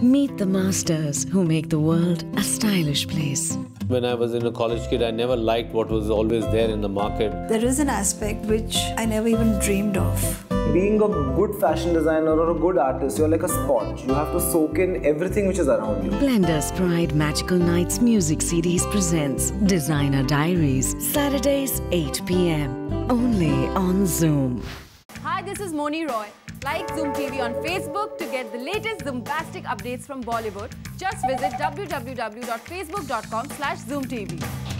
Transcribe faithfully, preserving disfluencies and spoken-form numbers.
Meet the masters who make the world a stylish place. When I was in a college kid, I never liked what was always there in the market. There is an aspect which I never even dreamed of. Being a good fashion designer or a good artist, you're like a sponge. You have to soak in everything which is around you. Blenders Pride Magical Nights Music C Ds presents Designer Diaries, Saturdays eight p m only on Zoom. Hi, this is Moni Roy. Like Zoom T V on Facebook to get the latest Zoombastic updates from Bollywood. Just visit w w w dot facebook dot com slash zoom t v.